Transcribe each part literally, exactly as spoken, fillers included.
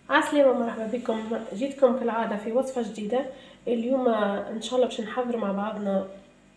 عسلامة ومرحبا بكم. جيتكم كالعادة في وصفة جديدة. اليوم ان شاء الله باش نحضر مع بعضنا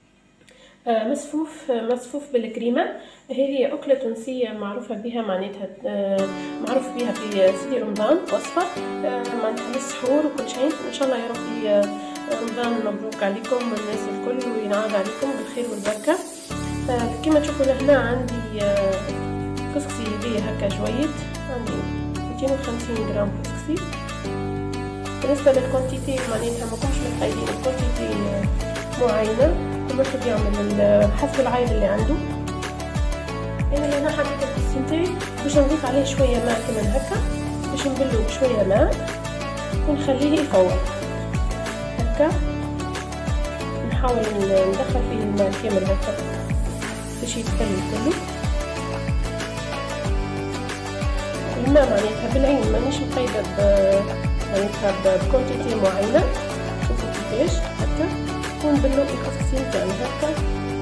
مسفوف مسفوف بالكريمة. هذه أكلة تونسية معروفة بها، معناتها معروف بها في سيدي رمضان، وصفة معناتها للسحور وكل شيء. ان شاء الله يا ربي رمضان مبروك عليكم والناس الكل، وينعاد عليكم بالخير والبركة. كما تشوفوا لهنا عندي كسكسي هذه هكا جويد، عندي مئتين وخمسين غرام كسكسي. بالنسبة للكونتيتي معناتها ماكمش متخيلين الكونتيتي معينة، كل واحد يعمل حسب العائلة اللي عنده. انا اللي انا حطيت الكسكسي نتاعي باش نضيف عليه شوية ماء كمان هكا، باش نبلو بشوية ماء ونخليه يفور هكا. نحاول ندخل فيه الماء كامل هكا باش يتبل كله. الماء معناتها بالعين، مانيش مقيدة معناتها بكونتيتي معينة. شوفوا كيفاش هكا، ونبلو الكسكسي نتاعنا هكا.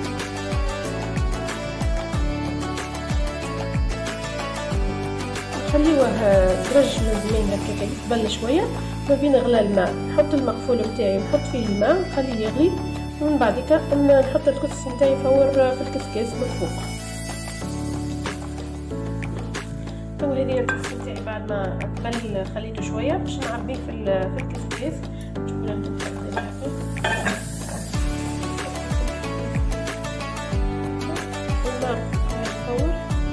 نخليوه درج من زمان هكا يتبل شوية. ما بين غلى الماء نحط المقفول نتاعي ونحط فيه الماء ونخليه يغلي، ومن بعد كده نحط الكسكسي نتاعي يفور في الكسكاس من فوق. تو هذه الكسكسي نتاعي بعد ما تبل خليته شويه باش نعبيه في في الكسكاس. شوفوا انتم الماء يفور.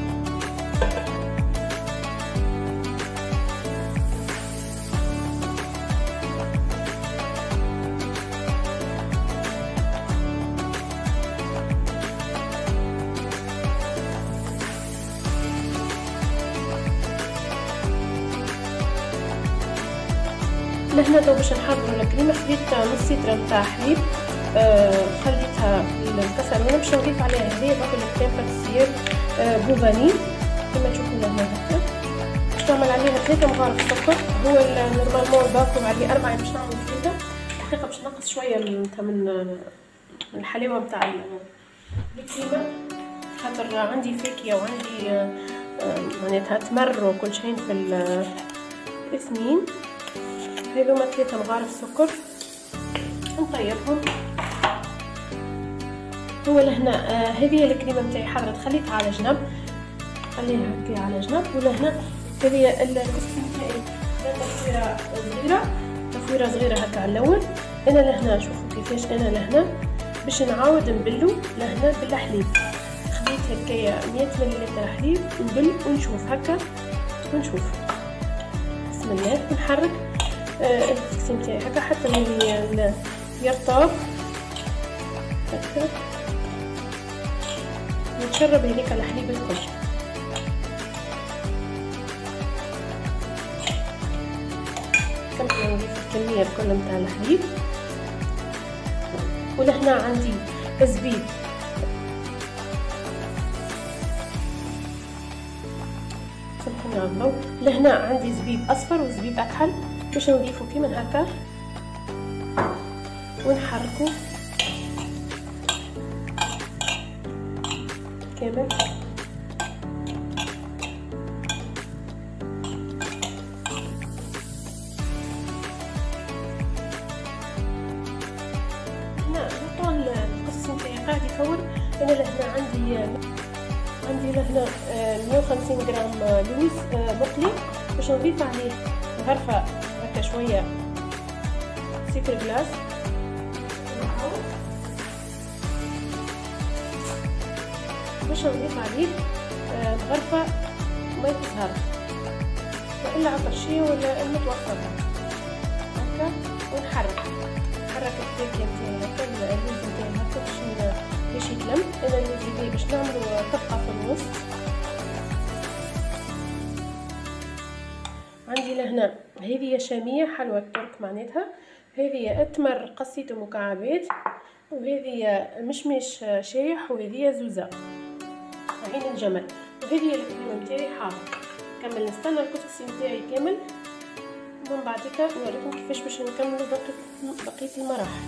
لهنا تو باش نحضروا الكريمه. خديت نص لتر نتاع حليب، آه خليتها في الكسرونه باش نضيف عليها هذه باكل كريم باتيسير آه بوفاني كما تشوفوا لهنا هكا. باش نعمل عليها ثلاثة مغارف سكر. هو نورمالمون باكل عليه أربعة، باش نعمل ثلاثة. الحقيقه باش نقص شويه من من الحلاوه نتاع الكريمه، خاطر عندي فاكهه وعندي آه معناتها تمر وكل شيء في الاثنين. هذوما ثلاثة مغارف سكر نطيبهم. هو لهنا آه هذه الكريمه نتاعي حضرت، خليتها على جنب، خليها هكا على جنب. ولهنا هذه الكسكسي نتاعي تفويره صغيره تفويره صغيره هكا على الاول. انا لهنا شوفوا كيفاش انا لهنا باش نعاود نبلو لهنا بالحليب. خديت هكايا مية مليلتر حليب نبل ونشوف هكا ونشوف. بسم الله نحرك آه الكسكسي نتاعي هكا حتى من يرطب هكا، نشرب هذيك الحليب الكل. كمل نضيف الكميه الكل نتاع الحليب. ولهنا عندي زبيب سامحوني على الضوء. لهنا عندي زبيب اصفر وزبيب اكحل باش نضيفو كيما هكا ونحركو كامل. هنا طول الكسكسي نتاعي قاعد يفور. انا لهنا عندي عندي لهنا مية وخمسين غرام لوز مقلي باش نضيف عليه غرفة هكا شوية سكر جلاس، باش نضيف عليه غرفة ماء زهر والا عطرشية ولا المتوسطة هكا. ونحرك نحرك الفاكهة نتاعي هكا، اللوز نتاعي هكا باش باش يتلم. انا اللوز نتاعي باش نعملو طبقة في الوسط. عندي لهنا هذه شامية حلوى الترك معناتها، هذه التمر قصيته مكعبات، وهذه مشمش شايح، وهذه زوزة عين الجمل، وهذه الكريمة نتاعي حار. كمل نستنى الكسكسي نتاعي كامل، ومن بعد كده نوريكم كيفاش باش نكملوا بقية بقية المراحل.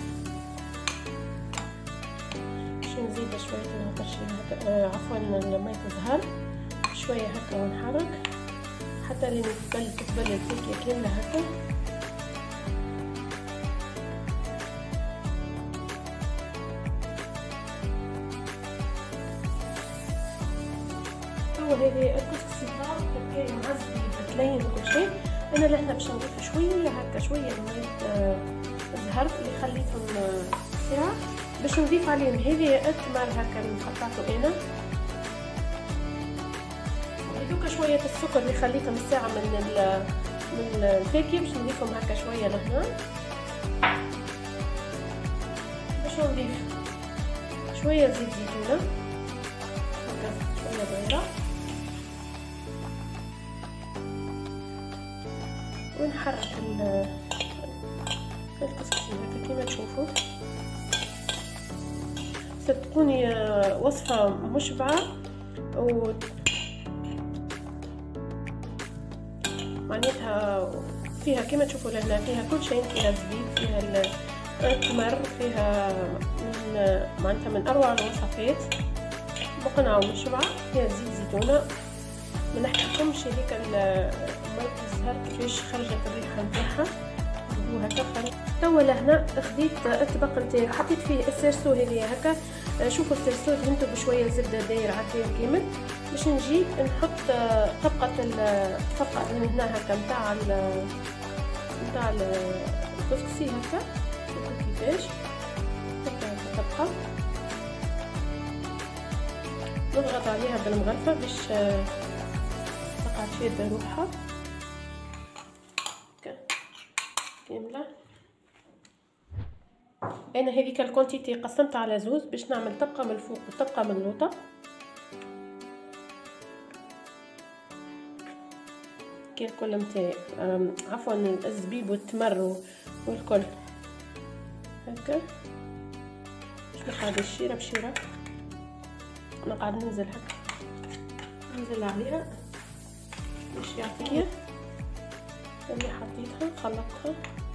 باش نزيد شوية العطرشي هكا، عفوا الماء تزهر شوية هكا ونحرك حتى لين تبل تبل الكيكه كامله هكا. هو هذه الكسكسي هكايا معزبي بتلين وكل شيء. انا لهنا باش نضيف شويه هكا شويه من الزهر اللي خليتهم ساعه باش نضيف عليهم هذه التمر هكا اللي قطعته انا. هذوك شويه السكر اللي خليتهم ساعه من من الفاكهه باش نضيفهم هكا شويه لهنا. باش نضيف شويه زيت زيتونه هكا شويه بيضه ونحرك الكسكسي هكا كيما تشوفوا. ستكون وصفة مشبعة و معناتها فيها كيما تشوفوا لهنا فيها كل شيء، فيها زبيب، فيها التمر، فيها من معناتها من اروع الوصفات، مقنعة ومشبعة، فيها زيت زيتونة. ما نحكيلكمش هذيك مرق الزهر كيفاش خرجت الريحة نتاعها وهكا خرج. توا لهنا خديت الطبق نتاعي حطيت فيه السيرسو هذه هكا. شوفوا السيرسو دهنته بشويه زبده داير عافيه كامل باش نجي نحط طبقه الفقه اللي هنا هكا نتاع نتاع الكسكسي هكا. شوفوا كيفاش هكا طبقه نضغط عليها بالمغرفه باش تقعد تشد روحها كامله. انا هذيك الكونتيتي قسمتها على زوز باش نعمل طبقه من الفوق وطبقه من اللوطه. كي الكل نتاعي عفوا الزبيب والتمر والكل هكا باش نقعد الشيره بشيره نقعد ننزل هكا ننزل عليها باش يعطيها اللي حطيتها خلطتها.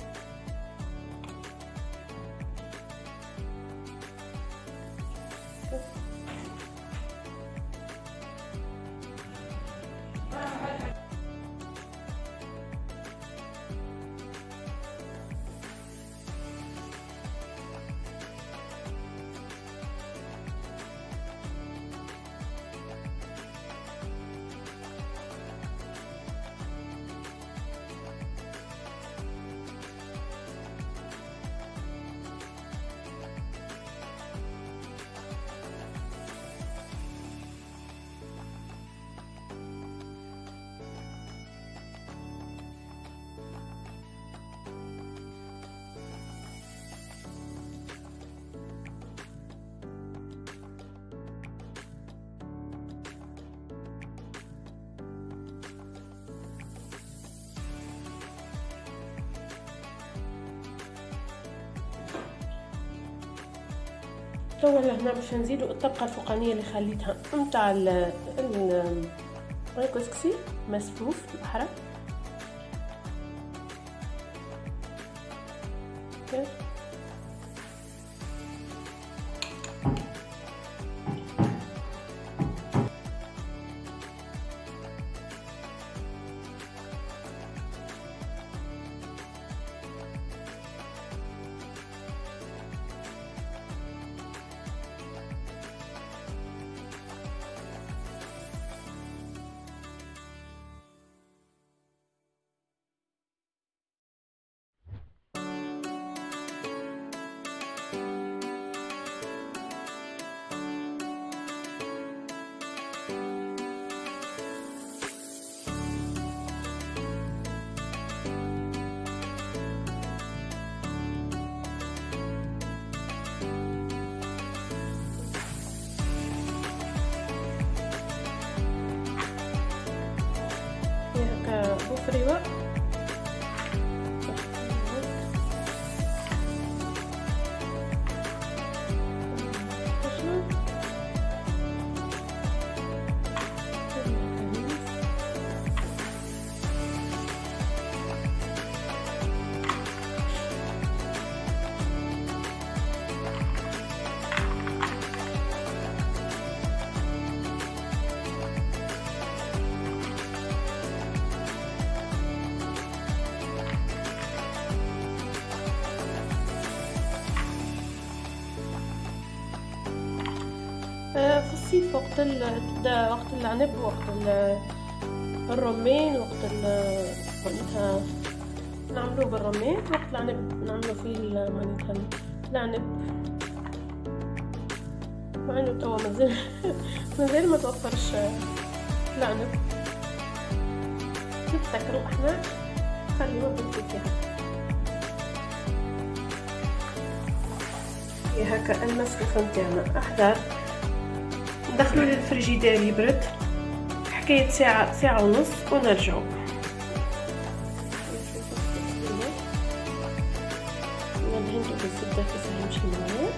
توا لهنا باش نزيدو الطبقه الفوقانيه اللي خليتها نتاع الكسكسي مسفوف بحرة. بوفريوة في الصيف وقت تبدا وقت العنب، وقت الرمان، وقت معناتها نعملوه بالرمان، وقت العنب نعملو فيه معناتها العنب، مع انه توا مازال مازال ما توفرش العنب. نفتكروا احنا خليوه بالفاكهة. هي هكا المسقف نتاعنا احضر، ندخلو للفريجيدير يبرد حكاية ساعة ساعة ونص ونرجعو. ندهنتو بالزبدة كيف يمشي معايا.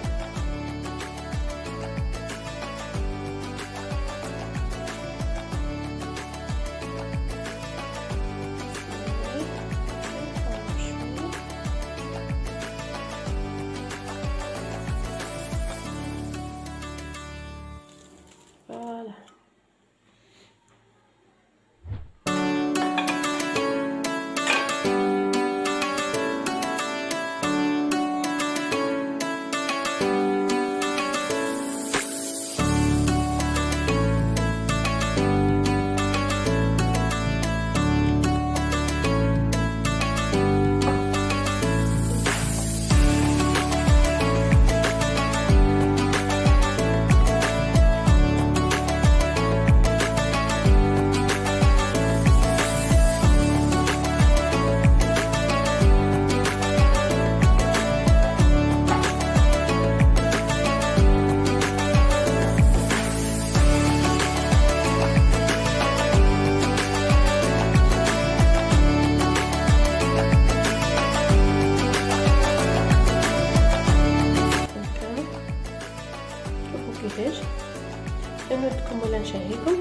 كيفاش نودكم ولا نشهيكم.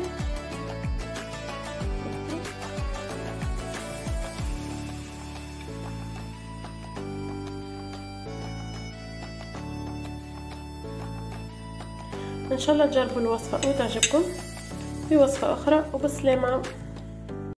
ان شاء الله تجربوا الوصفه وتعجبكم. في وصفه اخرى وبالسلامه.